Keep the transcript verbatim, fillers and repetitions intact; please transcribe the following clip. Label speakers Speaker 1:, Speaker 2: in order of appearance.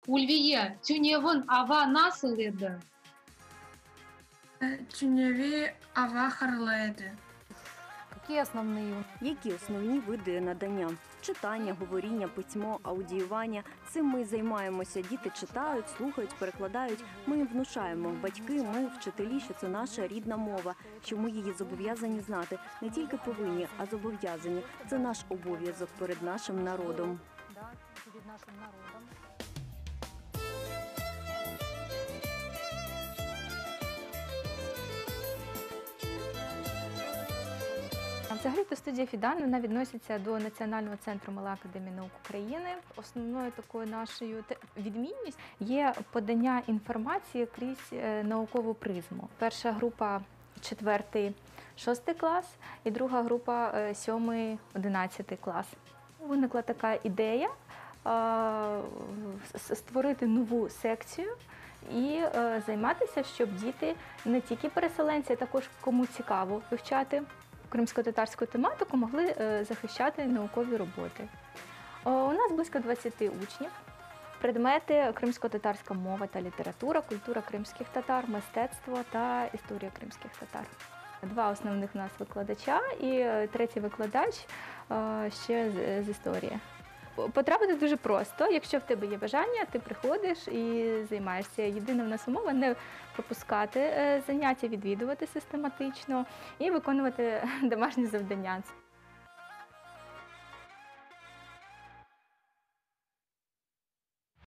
Speaker 1: Ульвие, тюневын ава nasıl еді?
Speaker 2: Тюневі ава харледи.
Speaker 3: Які основні?
Speaker 4: Які основні види надання? Читання, говоріння, письмо, аудіювання. Цим ми займаємося. Діти читають, слухають, перекладають. Ми їм внушаємо. Батьки, ми, вчителі, що це наша рідна мова, що ми її зобов'язані знати. Не тільки повинні, а зобов'язані. Це наш обов'язок перед нашим народом.
Speaker 3: Перед нашим народом.
Speaker 5: Взагалі-то студія Фідан, вона відноситься до Національного центру Малої академії наук України. Основною такою нашою відмінністю є подання інформації крізь наукову призму. Перша група четвертий, шостий клас і друга група сьомий, одинадцятий клас. Виникла така ідея створити нову секцію і займатися, щоб діти, не тільки переселенці, а також кому цікаво вивчати кримсько-татарську тематику, могли захищати наукові роботи. У нас близько двадцяти учнів. Предмети кримсько-татарська мова та література, культура кримських татар, мистецтво та історія кримських татар. Два основних у нас викладача і третій викладач ще з історії. Потрапити дуже просто. Якщо в тебе є бажання, ти приходиш і займаєшся. Єдина в нас умова – не пропускати заняття, відвідувати систематично і виконувати домашні завдання.